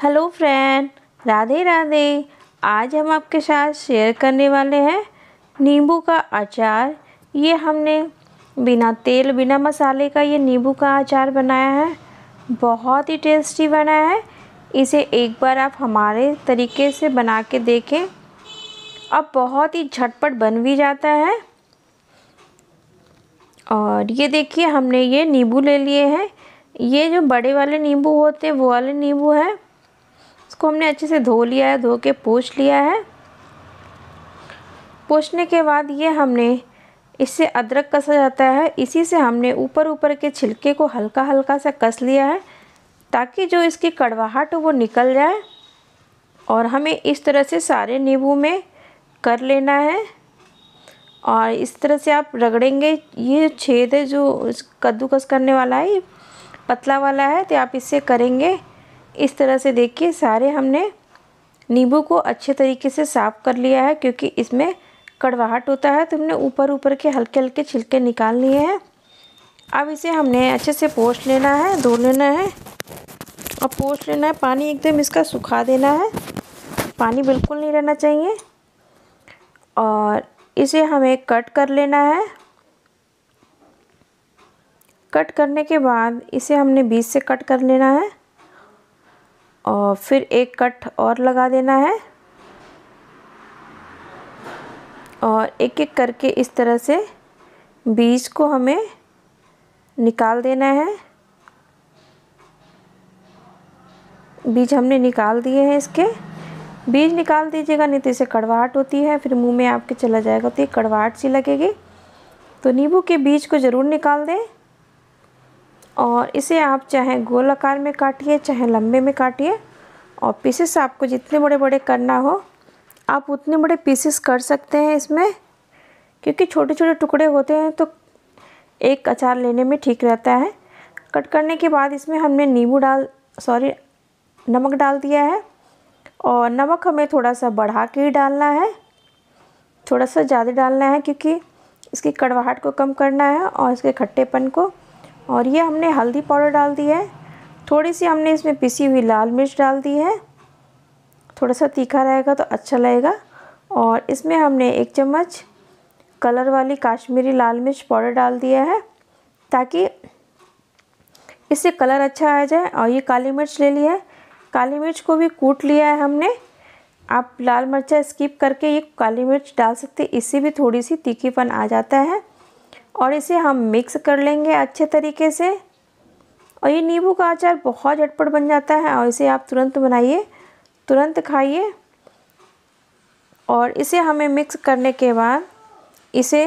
Hello friend, Radhe Radhe. आज हम आपके साथ शेयर करने वाले हैं नींबू का अचार। ये हमने बिना तेल बिना मसाले का ये नींबू का अचार बनाया है। बहुत ही टेस्टी बना है। इसे एक बार आप हमारे तरीके से बना के देखें। अब बहुत ही झटपट बन भी जाता है। और ये देखिए, हमने ये नींबू ले लिए हैं। ये जो बड़े वाले नींबू होते हैं वो वाले नींबू हैं। इसको हमने अच्छे से धो लिया है, धो के पोंछ लिया है। पोंछने के बाद ये हमने इससे अदरक कसा जाता है, इसी से हमने ऊपर के छिलके को हल्का हल्का सा कस लिया है ताकि जो इसकी कड़वाहट हो वो निकल जाए। और हमें इस तरह से सारे नींबू में कर लेना है। और इस तरह से आप रगड़ेंगे। ये छेद है जो कद्दूकस करने वाला है, ये पतला वाला है, तो आप इससे करेंगे इस तरह से। देखिए, सारे हमने नींबू को अच्छे तरीके से साफ़ कर लिया है क्योंकि इसमें कड़वाहट होता है, तो हमने ऊपर के हल्के हल्के छिलके निकाल लिए हैं। अब इसे हमने अच्छे से पोंछ लेना है, धो लेना है और पोंछ लेना है। पानी एकदम इसका सुखा देना है, पानी बिल्कुल नहीं रहना चाहिए। और इसे हमें कट कर लेना है। कट करने के बाद इसे हमने बीच से कट कर लेना है और फिर एक कट और लगा देना है। और एक एक करके इस तरह से बीज को हमें निकाल देना है। बीज हमने निकाल दिए हैं। इसके बीज निकाल दीजिएगा, नहीं तो इसे कड़वाहट होती है, फिर मुंह में आपके चला जाएगा तो ये कड़वाहट सी लगेगी। तो नींबू के बीज को ज़रूर निकाल दें। और इसे आप चाहे गोल आकार में काटिए चाहे लंबे में काटिए। और पीसेस आपको जितने बड़े बड़े करना हो आप उतने बड़े पीसेस कर सकते हैं इसमें, क्योंकि छोटे छोटे टुकड़े होते हैं तो एक अचार लेने में ठीक रहता है। कट करने के बाद इसमें हमने नमक डाल दिया है। और नमक हमें थोड़ा सा बढ़ा के ही डालना है, थोड़ा सा ज़्यादा डालना है क्योंकि इसकी कड़वाहट को कम करना है और इसके खट्टेपन को। और ये हमने हल्दी पाउडर डाल दी है। थोड़ी सी हमने इसमें पिसी हुई लाल मिर्च डाल दी है, थोड़ा सा तीखा रहेगा तो अच्छा लगेगा। और इसमें हमने 1 चम्मच कलर वाली काश्मीरी लाल मिर्च पाउडर डाल दिया है ताकि इससे कलर अच्छा आ जाए। और ये काली मिर्च ले ली है, काली मिर्च को भी कूट लिया है हमने। आप लाल मिर्चा स्किप करके ये काली मिर्च डाल सकते हैं, इससे भी थोड़ी सी तीखीपन आ जाता है। और इसे हम मिक्स कर लेंगे अच्छे तरीके से। और ये नींबू का अचार बहुत झटपट बन जाता है और इसे आप तुरंत बनाइए, तुरंत खाइए। और इसे हमें मिक्स करने के बाद इसे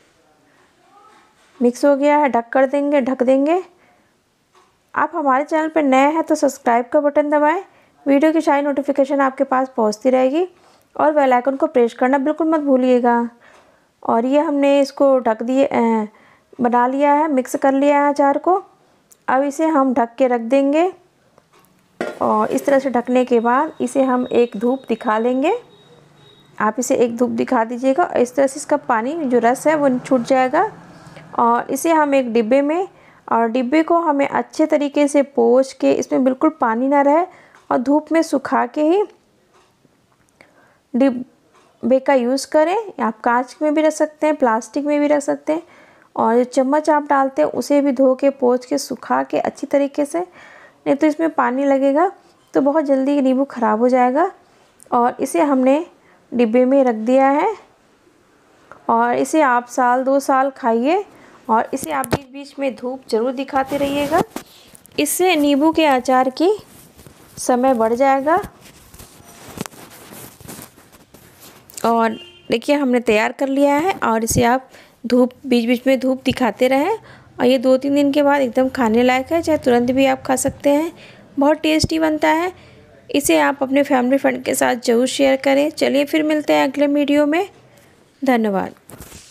मिक्स हो गया है, ढक देंगे। आप हमारे चैनल पर नए हैं तो सब्सक्राइब का बटन दबाएं, वीडियो की सारी नोटिफिकेशन आपके पास पहुंचती रहेगी। और बेल आइकन को प्रेस करना बिल्कुल मत भूलिएगा। और ये हमने इसको बना लिया है, मिक्स कर लिया है अचार को। अब इसे हम ढक के रख देंगे। और इस तरह से ढकने के बाद इसे हम एक धूप दिखा लेंगे। आप इसे एक धूप दिखा दीजिएगा, इस तरह से इसका पानी जो रस है वो छूट जाएगा। और इसे हम एक डिब्बे में, और डिब्बे को हमें अच्छे तरीके से पोंछ के, इसमें बिल्कुल पानी ना रहे और धूप में सुखा के ही डिब्बे का यूज़ करें। आप कांच में भी रख सकते हैं, प्लास्टिक में भी रख सकते हैं। और जो चम्मच आप डालते हैं उसे भी धो के पोंछ के सुखा के अच्छी तरीके से, नहीं तो इसमें पानी लगेगा तो बहुत जल्दी नींबू ख़राब हो जाएगा। और इसे हमने डिब्बे में रख दिया है। और इसे आप 1-2 साल खाइए। और इसे आप बीच बीच में धूप ज़रूर दिखाते रहिएगा, इससे नींबू के अचार की समय बढ़ जाएगा। और देखिए, हमने तैयार कर लिया है। और इसे आप बीच बीच में धूप दिखाते रहें। और ये 2-3 दिन के बाद एकदम खाने लायक है, चाहे तुरंत भी आप खा सकते हैं। बहुत टेस्टी बनता है। इसे आप अपने फैमिली फ्रेंड के साथ ज़रूर शेयर करें। चलिए फिर मिलते हैं अगले वीडियो में। धन्यवाद।